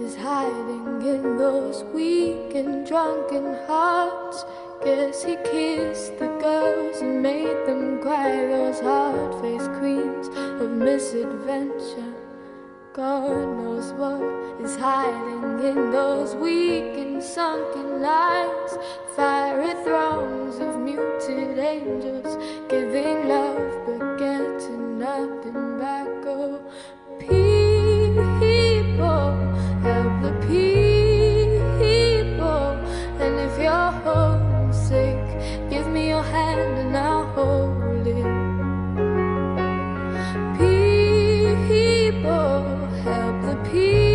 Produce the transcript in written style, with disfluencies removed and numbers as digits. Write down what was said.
is hiding in those weak and drunken hearts. Guess he kissed the girls and made them cry, those hard-faced queens of misadventure. God knows what is hiding in those weak and sunken lines. Fiery thrones of muted angels, giving love but getting nothing back. Oh, people, help the people. And if you're homesick, give me your hand and I'll hold it. People, help the people.